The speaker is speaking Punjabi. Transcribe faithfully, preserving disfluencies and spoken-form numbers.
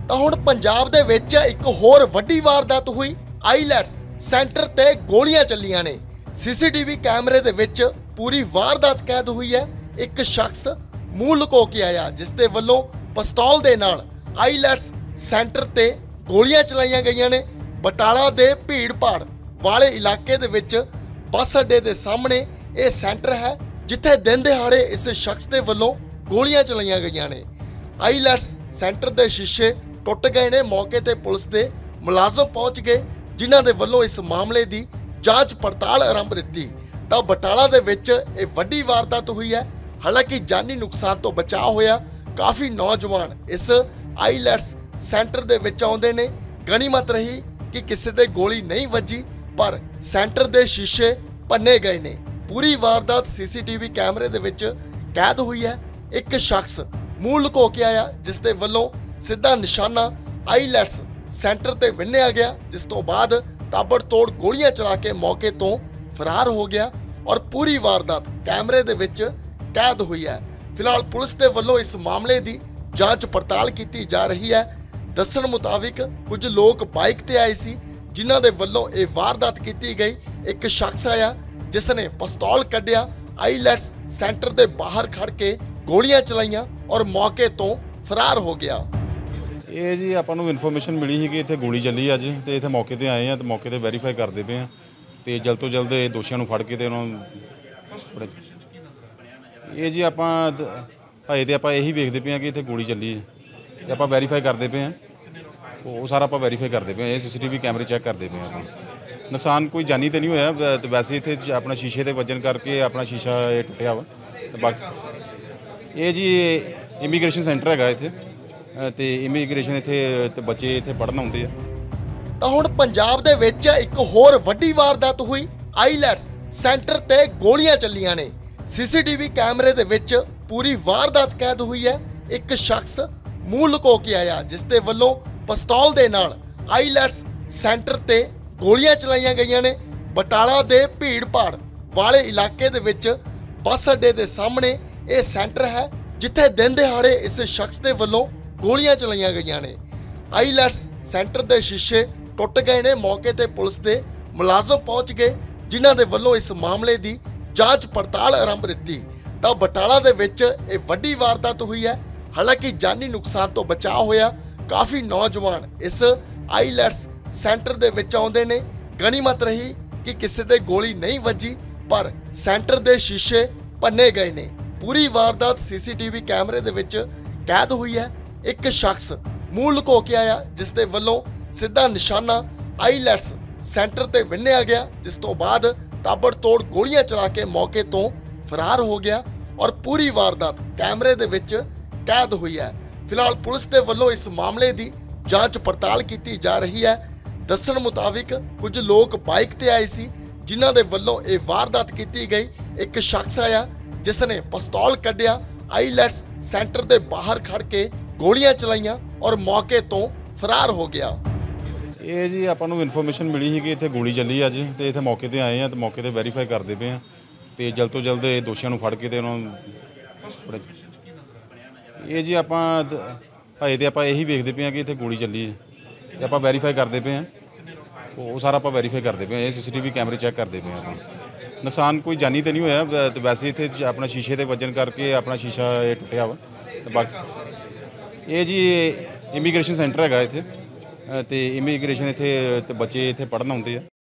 ਤਾਂ ਹੁਣ ਪੰਜਾਬ ਦੇ ਵਿੱਚ ਇੱਕ ਹੋਰ ਵੱਡੀ ਵਾਰਦਾਤ ਹੋਈ। ਆਈਲੈਟਸ ਸੈਂਟਰ ਤੇ ਗੋਲੀਆਂ ਚੱਲੀਆਂ ਨੇ। ਸੀਸੀਟੀਵੀ ਕੈਮਰੇ ਦੇ ਵਿੱਚ ਪੂਰੀ ਵਾਰਦਾਤ ਕੈਦ ਹੋਈ ਹੈ। ਇੱਕ ਸ਼ਖਸ ਮੂੰਹ ਲੁਕੋ ਕੇ ਆਇਆ ਜਿਸ ਦੇ ਵੱਲੋਂ ਪਿਸਤੌਲ ਦੇ ਨਾਲ ਆਈਲੈਟਸ ਸੈਂਟਰ ਤੇ ਗੋਲੀਆਂ ਚਲਾਈਆਂ ਗਈਆਂ ਨੇ। ਬਟਾਲਾ ਦੇ ਭੀੜ ਭਾੜ ਵਾਲੇ ਇਲਾਕੇ ਦੇ ਵਿੱਚ ਬੱਸ ਅੱਡੇ ਦੇ ਸਾਹਮਣੇ ਇਹ ਸੈਂਟਰ ਹੈ ਜਿੱਥੇ ਦਿਨ ਦਿਹਾੜੇ ਇਸ ਸ਼ਖਸ ਦੇ ਵੱਲੋਂ ਗੋਲੀਆਂ ਚਲਾਈਆਂ ਗਈਆਂ ਨੇ। ਆਈਲੈਟਸ ਸੈਂਟਰ ਦੇ ਸ਼ੀਸ਼ੇ ਟੁੱਟ ਗਏ ਨੇ। ਮੌਕੇ ਤੇ ਪੁਲਿਸ ਦੇ ਮੁਲਾਜ਼ਮ ਪਹੁੰਚ ਗਏ ਜਿਨ੍ਹਾਂ ਦੇ ਵੱਲੋਂ ਇਸ ਮਾਮਲੇ ਦੀ ਜਾਂਚ ਪੜਤਾਲ ਆਰੰਭ ਦਿੱਤੀ। ਤਾਂ ਬਟਾਲਾ ਦੇ ਵਿੱਚ ਇਹ ਵੱਡੀ ਵਾਰਦਾਤ ਹੋਈ ਹੈ। ਹਾਲਾਂਕਿ ਜਾਨੀ ਨੁਕਸਾਨ ਤੋਂ ਬਚਾਅ ਹੋਇਆ। ਕਾਫੀ ਨੌਜਵਾਨ ਇਸ ਆਈਲੈਟਸ ਸੈਂਟਰ ਦੇ ਵਿੱਚ ਆਉਂਦੇ ਨੇ। ਗਣੀਮਤ ਰਹੀ ਕਿ ਕਿਸੇ ਤੇ ਗੋਲੀ ਨਹੀਂ ਵੱਜੀ ਪਰ ਸੈਂਟਰ ਦੇ ਸ਼ੀਸ਼ੇ ਭੰਨੇ ਗਏ ਨੇ। ਪੂਰੀ ਵਾਰਦਾਤ ਸੀਸੀਟੀਵੀ ਕੈਮਰੇ ਦੇ ਵਿੱਚ ਕੈਦ ਹੋਈ ਹੈ। ਇੱਕ ਸ਼ਖਸ ਮੂੰਹ ਲੁਕੋ ਕੇ ਆਇਆ ਜਿਸ ਦੇ ਵੱਲੋਂ ਸਿੱਧਾ ਨਿਸ਼ਾਨਾ ਆਈਲੈਟਸ ਸੈਂਟਰ ਤੇ ਵਿੰਨਿਆ ਗਿਆ, ਜਿਸ ਤੋਂ ਬਾਅਦ ਤਾਬੜਤੋੜ ਗੋਲੀਆਂ ਚਲਾ ਕੇ ਮੌਕੇ ਤੋਂ ਫਰਾਰ ਹੋ ਗਿਆ ਔਰ ਪੂਰੀ ਵਾਰਦਾਤ ਕੈਮਰੇ ਦੇ ਵਿੱਚ ਕੈਦ ਹੋਈ ਹੈ। ਫਿਲਹਾਲ ਪੁਲਿਸ ਦੇ ਵੱਲੋਂ ਇਸ ਮਾਮਲੇ ਦੀ ਜਾਂਚ ਪੜਤਾਲ ਕੀਤੀ ਜਾ ਰਹੀ ਹੈ। ਦੱਸਣ ਮੁਤਾਬਿਕ ਕੁਝ ਲੋਕ ਬਾਈਕ ਤੇ ਆਏ ਸੀ ਜਿਨ੍ਹਾਂ ਦੇ ਵੱਲੋਂ ਇਹ ਵਾਰਦਾਤ ਕੀਤੀ ਗਈ। ਇੱਕ ਸ਼ਖਸ ਆਇਆ ਜਿਸ ਨੇ ਪਿਸਤੌਲ ਕੱਢਿਆ, ਆਈਲੈਟਸ ਸੈਂਟਰ ਦੇ ਬਾਹਰ ਖੜ ਕੇ ਗੋਲੀਆਂ ਚਲਾਈਆਂ ਔਰ ਮੌਕੇ ਤੋਂ ਫਰਾਰ ਹੋ ਗਿਆ। ਇਹ ਜੀ ਆਪਾਂ ਨੂੰ ਇਨਫੋਰਮੇਸ਼ਨ ਮਿਲੀ ਸੀ ਕਿ ਇੱਥੇ ਗੋਲੀ ਚੱਲੀ ਅੱਜ, ਤੇ ਇੱਥੇ ਮੌਕੇ ਤੇ ਆਏ ਆ ਤੇ ਮੌਕੇ ਤੇ ਵੈਰੀਫਾਈ ਕਰਦੇ ਪਏ ਆ ਤੇ ਜਲਦ ਤੋਂ ਜਲਦ ਇਹ ਦੋਸ਼ੀਆਂ ਨੂੰ ਫੜ ਕੇ ਤੇ ਉਹਨਾਂ ਨੂੰ ਇਹ ਜੀ ਆਪਾਂ ਹਜੇ ਤੇ ਆਪਾਂ ਇਹੀ ਵੇਖਦੇ ਪਏ ਆ ਕਿ ਇੱਥੇ ਗੋਲੀ ਚੱਲੀ ਹੈ ਤੇ ਆਪਾਂ ਵੈਰੀਫਾਈ ਕਰਦੇ ਪਏ ਆ। ਉਹ ਸਾਰਾ ਆਪਾਂ ਵੈਰੀਫਾਈ ਕਰਦੇ ਪਏ ਆ। ਇਹ ਸੀਸੀਟੀਵੀ ਕੈਮਰੇ ਚੈੱਕ ਕਰਦੇ ਪਏ ਆ। ਆਪਾਂ ਨੁਕਸਾਨ ਕੋਈ ਜਾਨੀ ਤੇ ਨਹੀਂ ਹੋਇਆ ਤੇ ਵੈਸੇ ਇੱਥੇ ਆਪਣਾ ਸ਼ੀਸ਼ੇ ਦੇ ਵੱਜਣ ਕਰਕੇ ਆਪਣਾ ਸ਼ੀਸ਼ਾ ਇਹ ਟੁੱਟਿਆ ਵਾ। ਤੇ ਬਾਕੀ ਇਹ ਜੀ ਇਮੀਗ੍ਰੇਸ਼ਨ ਸੈਂਟਰ ਹੈਗਾ ਇੱਥੇ ਤੇ ਇਮੀਗ੍ਰੇਸ਼ਨ ਇੱਥੇ ਤੇ ਬੱਚੇ ਇੱਥੇ ਪੜ੍ਹਨ ਆਉਂਦੇ ਆ। ਤਾਂ ਹੁਣ ਪੰਜਾਬ ਦੇ ਵਿੱਚ ਇੱਕ ਹੋਰ ਵੱਡੀ ਵਾਰਦਾਤ ਹੋਈ। ਆਈਲੈਟਸ ਸੈਂਟਰ ਤੇ ਗੋਲੀਆਂ ਚੱਲੀਆਂ ਨੇ। ਸੀਸੀਟੀਵੀ ਕੈਮਰੇ ਦੇ ਵਿੱਚ ਪੂਰੀ ਵਾਰਦਾਤ ਕੈਦ ਹੋਈ ਹੈ। ਇੱਕ ਸ਼ਖਸ ਮੂੰਹ ਲੁਕੋ ਕੇ ਆਇਆ ਜਿਸ ਦੇ ਵੱਲੋਂ ਪਿਸਤੌਲ ਦੇ ਨਾਲ ਆਈਲੈਟਸ ਸੈਂਟਰ ਤੇ ਗੋਲੀਆਂ ਚਲਾਈਆਂ ਗਈਆਂ ਨੇ। ਬਟਾਲਾ ਦੇ ਭੀੜ ਭਾੜ ਵਾਲੇ ਇਲਾਕੇ ਦੇ ਵਿੱਚ ਬੱਸ ਅੱਡੇ ਦੇ ਸਾਹਮਣੇ ਇਹ ਸੈਂਟਰ ਹੈ ਜਿੱਥੇ ਦਿਨ ਦਿਹਾੜੇ ਇਸ ਸ਼ਖਸ ਦੇ ਵੱਲੋਂ ਗੋਲੀਆਂ ਚਲਾਈਆਂ ਗਈਆਂ ਨੇ। ਆਈਲੈਟਸ ਸੈਂਟਰ ਦੇ ਸ਼ੀਸ਼ੇ ਟੁੱਟ ਗਏ ਨੇ। ਮੌਕੇ ਤੇ ਪੁਲਿਸ ਦੇ ਮੁਲਾਜ਼ਮ ਪਹੁੰਚ ਗਏ ਜਿਨ੍ਹਾਂ ਦੇ ਵੱਲੋਂ ਇਸ ਮਾਮਲੇ ਦੀ ਜਾਂਚ ਪੜਤਾਲ ਆਰੰਭ ਦਿੱਤੀ। ਤਾਂ ਬਟਾਲਾ ਦੇ ਵਿੱਚ ਇਹ ਵੱਡੀ ਵਾਰਦਾਤ ਹੋਈ ਹੈ। ਹਾਲਾਂਕਿ ਜਾਨੀ ਨੁਕਸਾਨ ਤੋਂ ਬਚਾਅ ਹੋਇਆ। ਕਾਫੀ ਨੌਜਵਾਨ ਇਸ ਆਈਲੈਟਸ ਸੈਂਟਰ ਦੇ ਵਿੱਚ ਆਉਂਦੇ ਨੇ। ਗਣੀਮਤ ਰਹੀ ਕਿ ਕਿਸੇ ਤੇ ਗੋਲੀ ਨਹੀਂ ਵੱਜੀ ਪਰ ਸੈਂਟਰ ਦੇ ਸ਼ੀਸ਼ੇ ਭੰਨੇ ਗਏ ਨੇ। ਪੂਰੀ ਵਾਰਦਾਤ ਸੀਸੀਟੀਵੀ ਕੈਮਰੇ ਦੇ ਵਿੱਚ ਕੈਦ ਹੋਈ ਹੈ। ਇੱਕ ਸ਼ਖਸ ਮੂੰਹ ਲੁਕੋ ਕੇ ਆਇਆ ਜਿਸ ਦੇ ਵੱਲੋਂ ਸਿੱਧਾ ਨਿਸ਼ਾਨਾ ਆਈਲੈਟਸ ਸੈਂਟਰ ਤੇ ਵਿੰਨਿਆ ਗਿਆ, ਜਿਸ ਤੋਂ ਬਾਅਦ ਤਾਬੜਤੋੜ ਗੋਲੀਆਂ ਚਲਾ ਕੇ ਮੌਕੇ ਤੋਂ ਫਰਾਰ ਹੋ ਗਿਆ ਔਰ ਪੂਰੀ ਵਾਰਦਾਤ ਕੈਮਰੇ ਦੇ ਵਿੱਚ ਕੈਦ ਹੋਈ ਹੈ। ਫਿਲਹਾਲ ਪੁਲਿਸ ਦੇ ਵੱਲੋਂ ਇਸ ਮਾਮਲੇ ਦੀ ਜਾਂਚ ਪੜਤਾਲ ਕੀਤੀ ਜਾ ਰਹੀ ਹੈ। ਦੱਸਣ ਮੁਤਾਬਿਕ ਕੁਝ ਲੋਕ ਬਾਈਕ ਤੇ ਆਏ ਸੀ ਜਿਨ੍ਹਾਂ ਦੇ ਵੱਲੋਂ ਇਹ ਵਾਰਦਾਤ ਕੀਤੀ ਗਈ। ਇੱਕ ਸ਼ਖਸ ਆਇਆ ਜਿਸ ਨੇ ਪਿਸਤੌਲ ਕੱਢਿਆ, ਆਈਲੈਟਸ ਸੈਂਟਰ ਦੇ ਬਾਹਰ ਖੜ ਕੇ ਗੋਲੀਆਂ ਚਲਾਈਆਂ ਔਰ ਮੌਕੇ ਤੋਂ ਫਰਾਰ ਹੋ ਗਿਆ। ਇਹ ਜੀ ਆਪਾਂ ਨੂੰ ਇਨਫੋਰਮੇਸ਼ਨ ਮਿਲੀ ਸੀ ਕਿ ਇੱਥੇ ਗੋਲੀ ਚੱਲੀ ਅੱਜ, ਤੇ ਇੱਥੇ ਮੌਕੇ ਤੇ ਆਏ ਆ ਤੇ ਮੌਕੇ ਤੇ ਵੈਰੀਫਾਈ ਕਰਦੇ ਪਏ ਆ ਤੇ ਜਲਦ ਤੋਂ ਜਲਦ ਇਹ ਦੋਸ਼ੀਆਂ ਨੂੰ ਫੜ ਕੇ ਤੇ ਉਹਨਾਂ ਨੂੰ ਇਹ ਜੀ ਆਪਾਂ ਹਜੇ ਤੇ ਆਪਾਂ ਇਹੀ ਵੇਖਦੇ ਪਏ ਆ ਕਿ ਇੱਥੇ ਗੋਲੀ ਚੱਲੀ ਹੈ ਤੇ ਆਪਾਂ ਵੈਰੀਫਾਈ ਕਰਦੇ ਪਏ ਆ। ਉਹ ਸਾਰਾ ਆਪਾਂ ਵੈਰੀਫਾਈ ਕਰਦੇ ਪਏ ਆ। ਇਹ ਸੀਸੀਟੀਵੀ ਕੈਮਰੇ ਚੈੱਕ ਕਰਦੇ ਪਏ ਆ। ਆਪਾਂ ਨੁਕਸਾਨ ਕੋਈ ਜਾਨੀ ਤੇ ਨਹੀਂ ਹੋਇਆ ਤੇ ਵੈਸੇ ਇੱਥੇ ਆਪਣਾ ਸ਼ੀਸ਼ੇ ਦੇ ਵੱਜਣ ਕਰਕੇ ਆਪਣਾ ਸ਼ੀਸ਼ਾ ਇਹ ਟੁੱਟਿਆ ਵਾ। ਤੇ ਬਾਕੀ ਇਹ ਜੀ ਇਮੀਗ੍ਰੇਸ਼ਨ ਸੈਂਟਰ ਹੈਗਾ ਇੱਥੇ ਤੇ ਇਮੀਗ੍ਰੇਸ਼ਨ ਇੱਥੇ ਤੇ ਬੱਚੇ ਇੱਥੇ ਪੜ੍ਹਨ ਆਉਂਦੇ ਆ।